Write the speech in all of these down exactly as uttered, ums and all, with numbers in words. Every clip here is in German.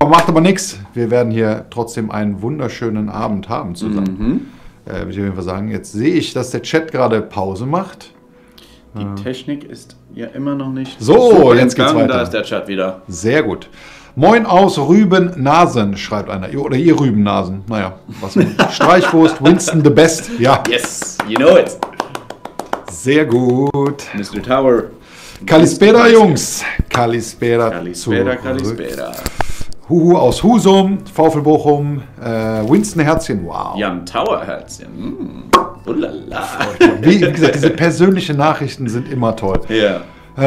macht aber nichts. Wir werden hier trotzdem einen wunderschönen Abend haben zusammen. Mhm. Äh, will ich auf jeden Fall sagen. Jetzt sehe ich, dass der Chat gerade Pause macht. Die äh. Technik ist ja immer noch nicht so. Jetzt geht's weiter. Da ist der Chat wieder. Sehr gut. Moin aus Rübennasen, schreibt einer. Oder ihr Rübennasen. Naja, was Streichwurst, Winston the best. Ja. Yes, you know it. Sehr gut. Mister Tower. Kalispera, Jungs. Kalispera. Kalispera, Kalispera. Huhu aus Husum, VfL Bochum, äh, Winston Herzchen, wow. Jan Tower Herzchen. Mm. Ulala. Wie, wie gesagt, diese persönlichen Nachrichten sind immer toll. Ja.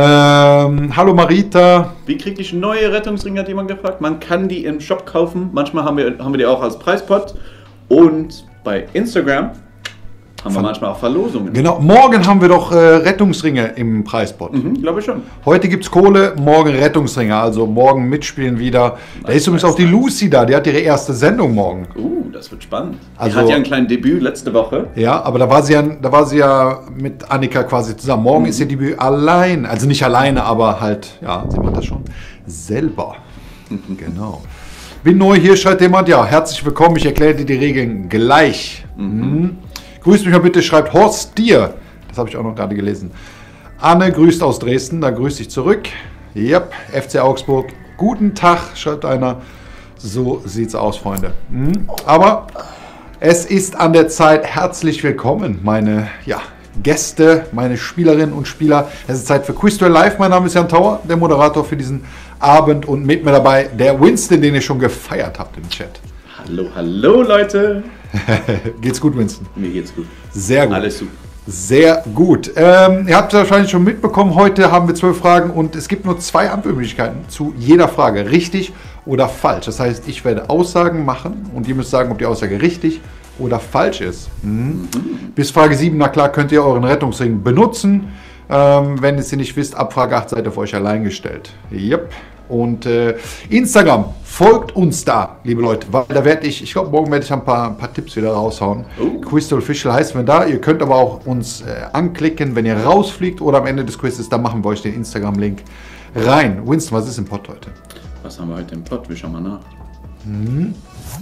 Ähm, hallo Marita. Wie kriege ich neue Rettungsringe, hat jemand gefragt. Man kann die im Shop kaufen. Manchmal haben wir, haben wir die auch als Preispot. Und bei Instagram haben wir manchmal auch Verlosungen. Genau, morgen haben wir doch äh, Rettungsringe im Preispot. Mhm, glaube ich schon. Heute gibt es Kohle, morgen Rettungsringe. Also morgen mitspielen wieder. Da ist übrigens auch die Lucy da, die hat ihre erste Sendung morgen. Uh, das wird spannend. Also, die hat ja ein kleines Debüt letzte Woche. Ja, aber da war sie ja, da war sie ja mit Annika quasi zusammen. Morgen mhm. ist ihr Debüt allein. Also nicht alleine, aber halt, ja, sie macht das schon selber. Genau. Bin neu hier, schreibt jemand. Ja, herzlich willkommen. Ich erkläre dir die Regeln gleich. Mhm. Mhm. Grüßt mich mal bitte, schreibt Horst Stier. Das habe ich auch noch gerade gelesen. Anne grüßt aus Dresden, da grüßt dich zurück. Yep, F C Augsburg. Guten Tag, schreibt einer. So sieht's aus, Freunde. Mhm. Aber es ist an der Zeit. Herzlich willkommen, meine ja, Gäste, meine Spielerinnen und Spieler. Es ist Zeit für Quiz Duell Live. Mein Name ist Jan Tauer, der Moderator für diesen Abend. Und mit mir dabei der Winston, den ihr schon gefeiert habt im Chat. Hallo, hallo Leute. Geht's gut, Winston? Mir geht's gut. Sehr gut. Alles super. Sehr gut. Ähm, ihr habt es wahrscheinlich schon mitbekommen, heute haben wir zwölf Fragen und es gibt nur zwei Antwortmöglichkeiten zu jeder Frage. Richtig oder falsch. Das heißt, ich werde Aussagen machen und ihr müsst sagen, ob die Aussage richtig oder falsch ist. Mhm. Mhm. Bis Frage sieben, na klar, könnt ihr euren Rettungsring benutzen. Ähm, wenn ihr es nicht wisst, ab Frage acht seid ihr auf euch allein gestellt. Yep. Und äh, Instagram, folgt uns da, liebe Leute, weil da werde ich, ich glaube, morgen werde ich ein paar, ein paar Tipps wieder raushauen. Oh. Quiz Duell Official heißt wir da. Ihr könnt aber auch uns äh, anklicken, wenn ihr rausfliegt oder am Ende des Quizzes, da machen wir euch den Instagram-Link rein. Winston, was ist im Pod heute? Was haben wir heute im Pod? Wir schauen mal nach. Mhm.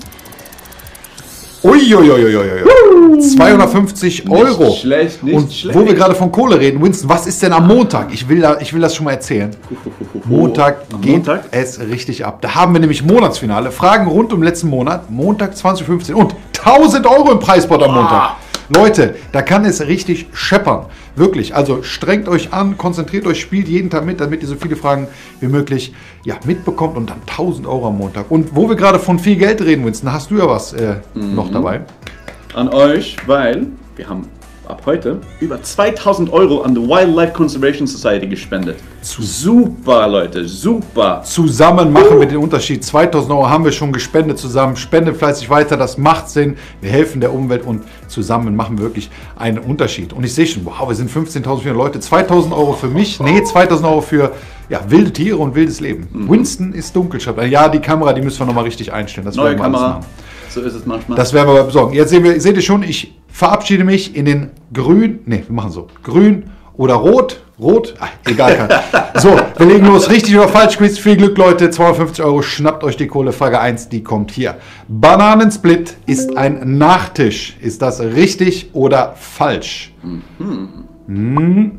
Uiuiuiui. zweihundertfünfzig Euro. Nicht schlecht, nicht und schlecht. Wo wir gerade von Kohle reden, Winston, was ist denn am Montag? Ich will, da, ich will das schon mal erzählen. Montag am geht Montag? es richtig ab. Da haben wir nämlich Monatsfinale. Fragen rund um letzten Monat. Montag zwanzig fünfzehn und tausend Euro im Preispot am Montag. Leute, da kann es richtig scheppern. Wirklich. Also strengt euch an, konzentriert euch, spielt jeden Tag mit, damit ihr so viele Fragen wie möglich ja, mitbekommt und dann tausend Euro am Montag. Und wo wir gerade von viel Geld reden, Winston, hast du ja was äh, mhm. noch dabei? An euch, weil wir haben ab heute über zweitausend Euro an die Wildlife Conservation Society gespendet. Zu super, Leute, super. Zusammen machen wir den Unterschied. zweitausend Euro haben wir schon gespendet zusammen. Spendet fleißig weiter, das macht Sinn. Wir helfen der Umwelt und zusammen machen wir wirklich einen Unterschied. Und ich sehe schon, wow, wir sind fünfzehntausendvierhundert Leute. zweitausend Euro für mich, nee, zweitausend Euro für ja, wilde Tiere und wildes Leben. Mhm. Winston ist dunkel, schreibt er. Ja, die Kamera, die müssen wir nochmal richtig einstellen. Das Neue Kamera, so ist es manchmal. Das werden wir aber besorgen. Jetzt sehen wir, seht ihr schon, ich verabschiede mich in den grün, ne, wir machen so, grün oder rot, rot, ach, egal. So, wir legen los, richtig oder falsch, Quiz, viel Glück, Leute, zweihundertfünfzig Euro, schnappt euch die Kohle, Frage eins, die kommt hier. Bananensplit ist ein Nachtisch, ist das richtig oder falsch? Mhm. Hm.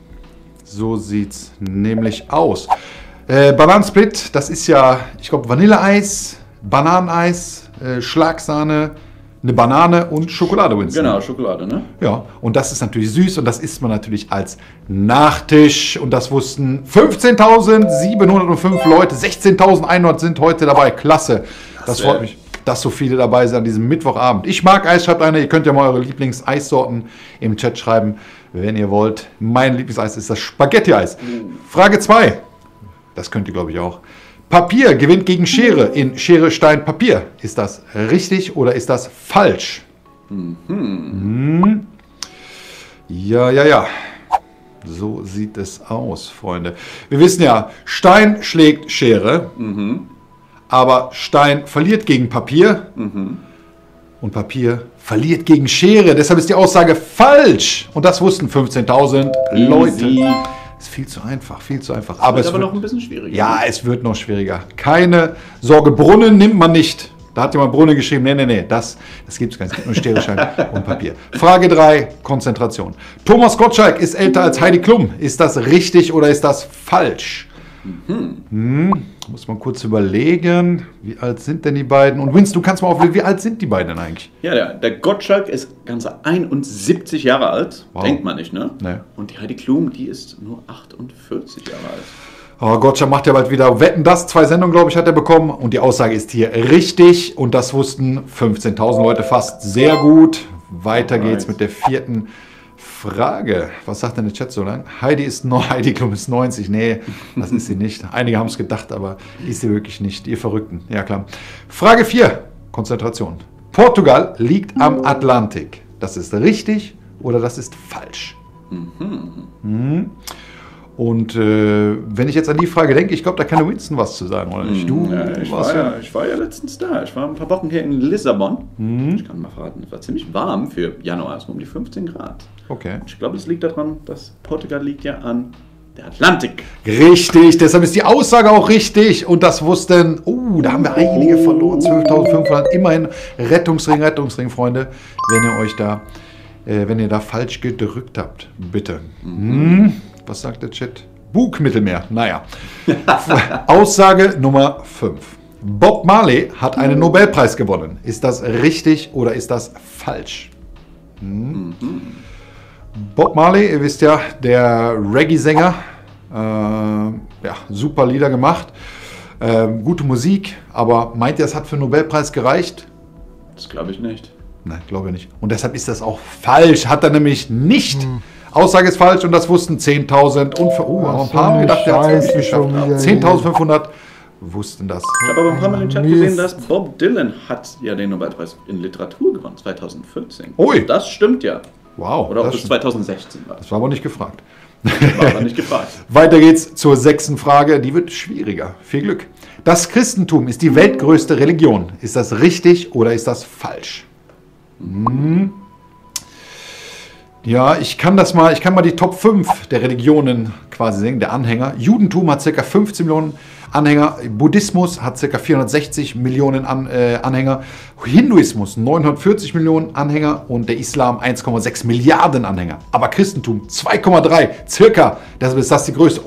So sieht's nämlich aus. Äh, Bananensplit, das ist ja, ich glaube, Vanilleeis, Bananeneis, äh, Schlagsahne, eine Banane und Schokolade, Winston. Genau, Schokolade, ne? Ja, und das ist natürlich süß und das isst man natürlich als Nachtisch. Und das wussten fünfzehntausendsiebenhundertfünf Leute, sechzehntausendeinhundert sind heute dabei. Klasse. Das freut mich, dass so viele dabei sind an diesem Mittwochabend. Ich mag Eis, schreibt einer. Ihr könnt ja mal eure Lieblingseissorten im Chat schreiben, wenn ihr wollt. Mein Lieblingseis ist das Spaghetti-Eis. Frage zwei. Das könnt ihr, glaube ich, auch. Papier gewinnt gegen Schere in Schere, Stein, Papier. Ist das richtig oder ist das falsch? Mhm. Hm. Ja, ja, ja. So sieht es aus, Freunde. Wir wissen ja, Stein schlägt Schere, mhm. aber Stein verliert gegen Papier mhm. und Papier verliert gegen Schere. Deshalb ist die Aussage falsch. Und das wussten fünfzehntausend Leute. ist viel zu einfach, viel zu einfach. Aber aber es es wird aber wird, noch ein bisschen schwieriger. ja, es wird noch schwieriger. Keine Sorge, Brunnen nimmt man nicht. Da hat jemand Brunnen geschrieben. Nee, nee, nee, das, das gibt es gar nicht. Es gibt nur Stereoschein und Papier. Frage drei, Konzentration. Thomas Gottschalk ist älter als Heidi Klum. Ist das richtig oder ist das falsch? Mhm. Hm, muss man kurz überlegen. Wie alt sind denn die beiden? Und Vince, du kannst mal auflegen, wie alt sind die beiden denn eigentlich? Ja, der, der Gottschalk ist ganze einundsiebzig Jahre alt. Wow. Denkt man nicht, ne? Nee. Und die Heidi Klum, die ist nur achtundvierzig Jahre alt. Oh, Gottschalk macht ja bald wieder Wetten, das. Zwei Sendungen, glaube ich, hat er bekommen. Und die Aussage ist hier richtig. Und das wussten fünfzehntausend Leute fast. Sehr gut. Weiter Alright. geht's mit der vierten Frage. Was sagt denn der Chat so lang? Heidi ist no, Heidi Klum ist neunzig. Nee, das ist sie nicht. Einige haben es gedacht, aber ist sie wirklich nicht. Ihr Verrückten. Ja, klar. Frage vier. Konzentration. Portugal liegt am Atlantik. Das ist richtig oder das ist falsch? Mhm. Mhm. Und äh, wenn ich jetzt an die Frage denke, ich glaube, da kann der Winston was zu sagen, oder nicht? Du ja, ich, war ja, ich war ja letztens da. Ich war ein paar Wochen hier in Lissabon. Mhm. Ich kann mal verraten, es war ziemlich warm für Januar. Es war um die fünfzehn Grad. Okay. Ich glaube, es liegt daran, dass Portugal liegt ja an der Atlantik. Richtig, deshalb ist die Aussage auch richtig. Und das wussten, oh, da haben wir einige verloren. zwölftausendfünfhundert, immerhin Rettungsring, Rettungsring, Freunde. Wenn ihr euch da, äh, wenn ihr da falsch gedrückt habt, bitte. Mhm. Hm. Was sagt der Chat? Bugmittelmeer. Naja. Aussage Nummer fünf. Bob Marley hat einen Nobelpreis gewonnen. Ist das richtig oder ist das falsch? Hm. Mhm. Bob Marley, ihr wisst ja, der Reggae-Sänger. Äh, ja, super Lieder gemacht. Äh, gute Musik. Aber meint ihr, es hat für den Nobelpreis gereicht? Das glaube ich nicht. Nein, glaube ich nicht. Und deshalb ist das auch falsch. Hat er nämlich nicht. Hm. Aussage ist falsch und das wussten zehntausend und für, oh, aber ein paar haben gedacht, der hat es geschafft. zehntausendfünfhundert wussten das. Ich habe aber ein paar Mal im Chat gesehen, dass Bob Dylan hat ja den Nobelpreis in Literatur gewonnen, zweitausendvierzehn. Ui. Das stimmt ja. Wow. Oder ob das zweitausendsechzehn war. Das war aber nicht gefragt. War aber nicht gefragt. Weiter geht's zur sechsten Frage. Die wird schwieriger. Viel Glück. Das Christentum ist die weltgrößte Religion. Ist das richtig oder ist das falsch? Hm. Ja, ich kann das mal, ich kann mal die Top fünf der Religionen quasi sehen, der Anhänger. Judentum hat ca. fünfzehn Millionen Anhänger, Buddhismus hat ca. vierhundertsechzig Millionen An, äh, Anhänger, Hinduismus neunhundertvierzig Millionen Anhänger und der Islam eins Komma sechs Milliarden Anhänger. Aber Christentum zwei Komma drei circa, deshalb ist das die größte.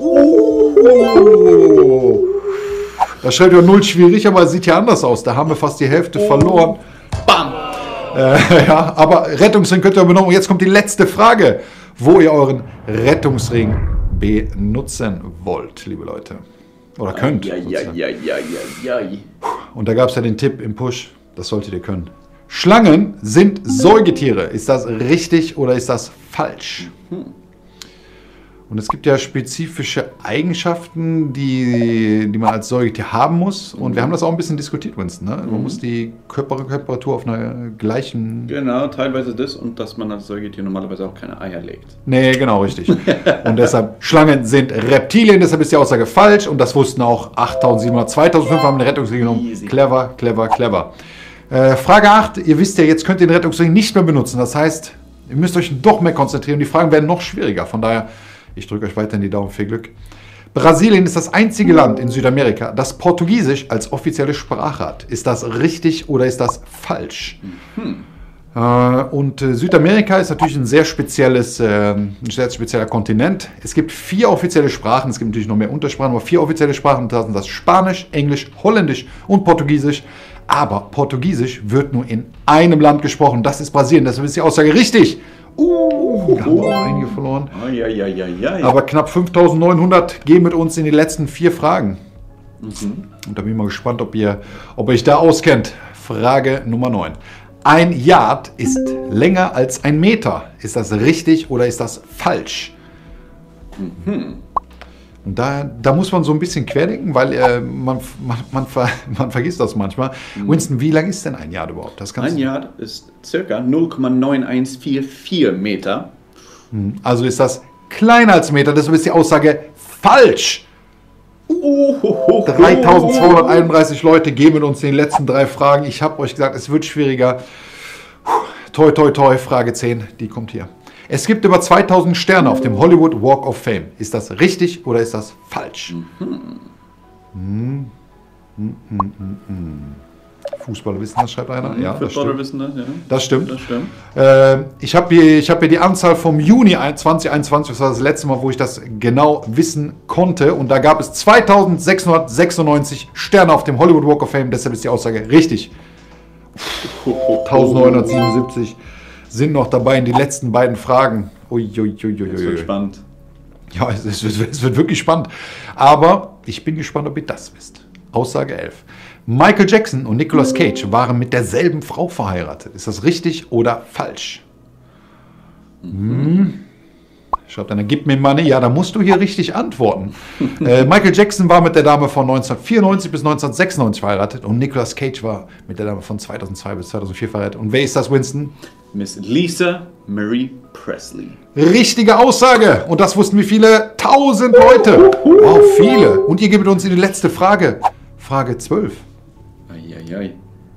Oh, das schreibt ja null schwierig, aber es sieht ja anders aus. Da haben wir fast die Hälfte verloren. Bam! Äh, ja, aber Rettungsring könnt ihr benutzen. Und jetzt kommt die letzte Frage, wo ihr euren Rettungsring benutzen wollt, liebe Leute. Oder könnt. Ja, ja, ja, ja, ja, ja. Und da gab es ja den Tipp im Push, das solltet ihr können. Schlangen sind Säugetiere. Ist das richtig oder ist das falsch? Mhm. Und es gibt ja spezifische Eigenschaften, die, die man als Säugetier haben muss. Und wir haben das auch ein bisschen diskutiert, Winston. Ne? Man mhm. muss die Körpertemperatur auf einer gleichen... Genau, teilweise das und dass man als Säugetier normalerweise auch keine Eier legt. Nee, genau, richtig. Und deshalb, Schlangen sind Reptilien, deshalb ist die Aussage falsch. Und das wussten auch achttausendsiebenhundert, zweitausendfünf haben eine Rettungsring genommen. Easy. Clever, clever, clever. Äh, Frage acht, ihr wisst ja, jetzt könnt ihr den Rettungsring nicht mehr benutzen. Das heißt, ihr müsst euch doch mehr konzentrieren. Die Fragen werden noch schwieriger, von daher... Ich drücke euch weiterhin die Daumen, viel Glück. Brasilien ist das einzige Land in Südamerika, das Portugiesisch als offizielle Sprache hat. Ist das richtig oder ist das falsch? Mhm. Äh, und äh, Südamerika ist natürlich ein sehr spezielles, äh, ein sehr spezieller Kontinent. Es gibt vier offizielle Sprachen, es gibt natürlich noch mehr Untersprachen, aber vier offizielle Sprachen, das sind das Spanisch, Englisch, Holländisch und Portugiesisch. Aber Portugiesisch wird nur in einem Land gesprochen, das ist Brasilien, deshalb ist die Aussage richtig. Uh, da haben wir auch einige verloren. Oh, ja, ja, ja, ja. Aber knapp fünftausendneunhundert gehen mit uns in die letzten vier Fragen. Mhm. Und da bin ich mal gespannt, ob ihr, ob ihr euch da auskennt. Frage Nummer neun. Ein Yard ist länger als ein Meter. Ist das richtig oder ist das falsch? Mhm. Und da, da muss man so ein bisschen querdenken, weil äh, man, man, man, ver, man vergisst das manchmal. Mhm. Winston, wie lang ist denn ein Yard überhaupt? Das ein Yard ist circa null Komma neun eins vier vier Meter. Also ist das kleiner als Meter, deshalb ist die Aussage falsch. Uh, dreitausendzweihunderteinunddreißig Leute geben uns den letzten drei Fragen. Ich habe euch gesagt, es wird schwieriger. Toi, toi, toi, Frage zehn, die kommt hier. Es gibt über zweitausend Sterne auf dem Hollywood Walk of Fame. Ist das richtig oder ist das falsch? Mhm. Hm. Hm, hm, hm, hm. Fußballer wissen das, schreibt einer. Ja, das stimmt. Wissen das, ja. Das stimmt. Das stimmt. Äh, ich habe hier, ich hab hier die Anzahl vom Juni zwanzig einundzwanzig, das war das letzte Mal, wo ich das genau wissen konnte. Und da gab es zweitausendsechshundertsechsundneunzig Sterne auf dem Hollywood Walk of Fame. Deshalb ist die Aussage richtig. eintausendneunhundertsiebenundsiebzig sind noch dabei in die letzten beiden Fragen. Uiuiuiui. Es wird spannend. Ja, es, es, es wird wirklich spannend. Aber ich bin gespannt, ob ihr das wisst. Aussage elf. Michael Jackson und Nicolas Cage waren mit derselben Frau verheiratet. Ist das richtig oder falsch? Hm. Schreibt einer, gib mir Money. Ja, da musst du hier richtig antworten. äh, Michael Jackson war mit der Dame von neunzehnhundertvierundneunzig bis neunzehnhundertsechsundneunzig verheiratet und Nicolas Cage war mit der Dame von zweitausendzwei bis zweitausendvier verheiratet. Und wer ist das, Winston? Miss Lisa Marie Presley. Richtige Aussage. Und das wussten wie viele? Tausend Leute. Wow, viele. Und ihr gebt uns in die letzte Frage. Frage zwölf. Eieiei.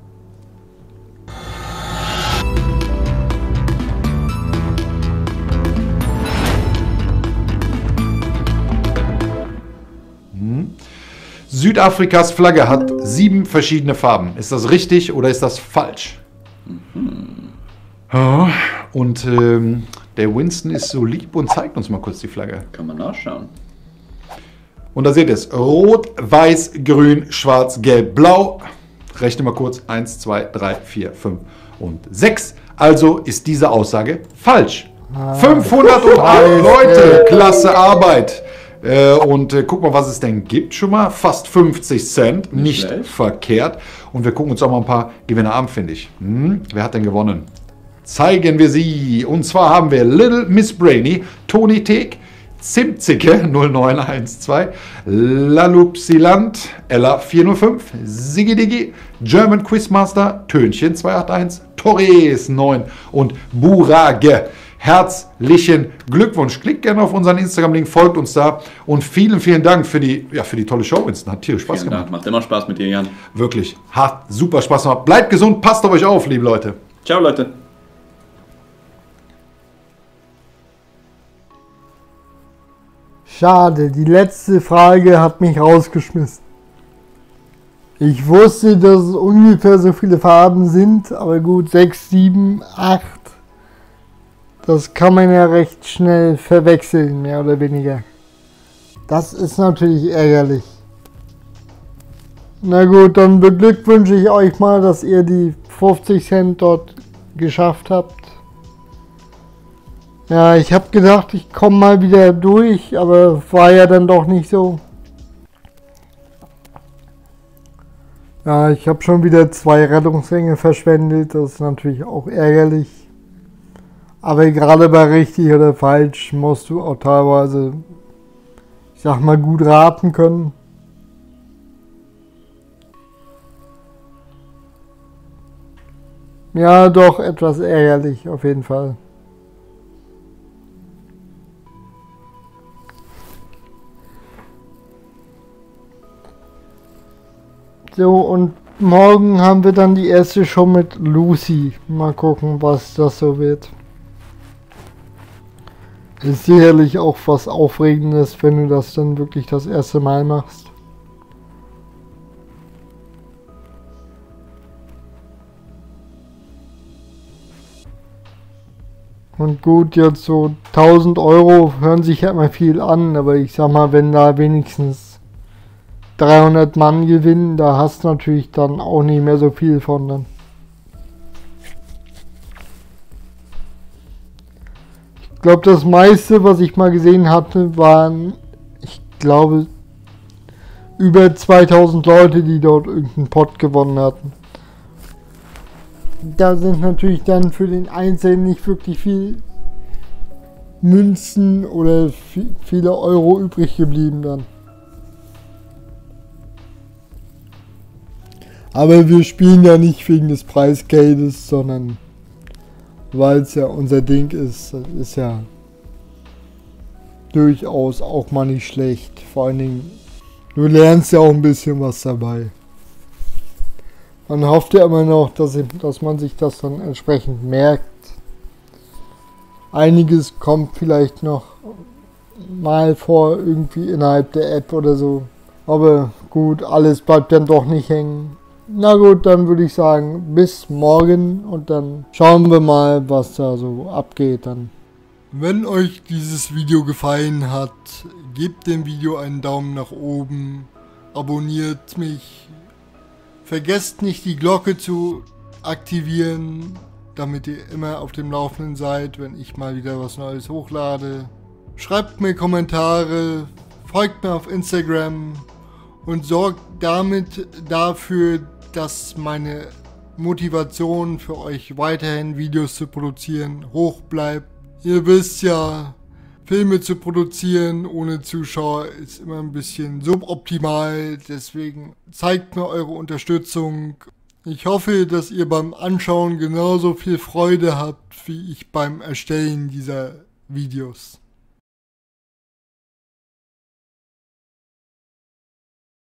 Hm. Südafrikas Flagge hat sieben verschiedene Farben. Ist das richtig oder ist das falsch? Mhm. Ja, und ähm, der Winston ist so lieb und zeigt uns mal kurz die Flagge. Kann man nachschauen. Und da seht ihr es. Rot, Weiß, Grün, Schwarz, Gelb, Blau. Rechne mal kurz. eins, zwei, drei, vier, fünf und sechs. Also ist diese Aussage falsch. Ah, fünfhunderteins Leute. Klasse Arbeit. Äh, und äh, guck mal, was es denn gibt schon mal. Fast fünfzig Cent. Nicht, Nicht verkehrt. Und wir gucken uns auch mal ein paar Gewinner an, finde ich. Hm, wer hat denn gewonnen? Zeigen wir sie. Und zwar haben wir Little Miss Brainy, Toni Teek, Zimtzicke null neun eins zwei, Lalupsiland, Ella vier null fünf, Siggi Diggi, German Quizmaster, Tönchen zwei acht eins, Torres neun und Burage. Herzlichen Glückwunsch. Klickt gerne auf unseren Instagram-Link, folgt uns da und vielen, vielen Dank für die, ja, für die tolle Show, Winston. Hat tierisch Spaß vielen gemacht. Dank. Macht immer Spaß mit dir, Jan. Wirklich. Hat super Spaß gemacht. Bleibt gesund, passt auf euch auf, liebe Leute. Ciao, Leute. Schade, die letzte Frage hat mich rausgeschmissen. Ich wusste, dass es ungefähr so viele Farben sind, aber gut, sechs, sieben, acht. Das kann man ja recht schnell verwechseln, mehr oder weniger. Das ist natürlich ärgerlich. Na gut, dann beglückwünsche ich euch mal, dass ihr die fünfzig Cent dort geschafft habt. Ja, ich habe gedacht, ich komme mal wieder durch, aber war ja dann doch nicht so. Ja, ich habe schon wieder zwei Rettungsringe verschwendet, das ist natürlich auch ärgerlich. Aber gerade bei richtig oder falsch musst du auch teilweise, ich sag mal, gut raten können. Ja, doch etwas ärgerlich auf jeden Fall. So, und morgen haben wir dann die erste Show mit Lucy. Mal gucken, was das so wird. Ist sicherlich auch was Aufregendes, wenn du das dann wirklich das erste Mal machst. Und gut, jetzt so tausend Euro hören sich ja immer viel an, aber ich sag mal, wenn da wenigstens dreihundert Mann gewinnen, da hast du natürlich dann auch nicht mehr so viel von dann. Ich glaube, das meiste, was ich mal gesehen hatte, waren, ich glaube, über zweitausend Leute, die dort irgendeinen Pot gewonnen hatten. Da sind natürlich dann für den Einzelnen nicht wirklich viel Münzen oder viele Euro übrig geblieben dann. Aber wir spielen ja nicht wegen des Preisgeldes, sondern weil es ja unser Ding ist. Das ist ja durchaus auch mal nicht schlecht. Vor allen Dingen, du lernst ja auch ein bisschen was dabei. Man hofft ja immer noch, dass, dass man sich das dann entsprechend merkt. Einiges kommt vielleicht noch mal vor, irgendwie innerhalb der App oder so. Aber gut, alles bleibt dann doch nicht hängen. Na gut, dann würde ich sagen, bis morgen und dann schauen wir mal, was da so abgeht dann. Wenn euch dieses Video gefallen hat, gebt dem Video einen Daumen nach oben, abonniert mich, vergesst nicht die Glocke zu aktivieren, damit ihr immer auf dem Laufenden seid, wenn ich mal wieder was Neues hochlade. Schreibt mir Kommentare, folgt mir auf Instagram und sorgt damit dafür, dass meine Motivation für euch weiterhin Videos zu produzieren hoch bleibt. Ihr wisst ja, Filme zu produzieren ohne Zuschauer ist immer ein bisschen suboptimal, deswegen zeigt mir eure Unterstützung. Ich hoffe, dass ihr beim Anschauen genauso viel Freude habt wie ich beim Erstellen dieser Videos.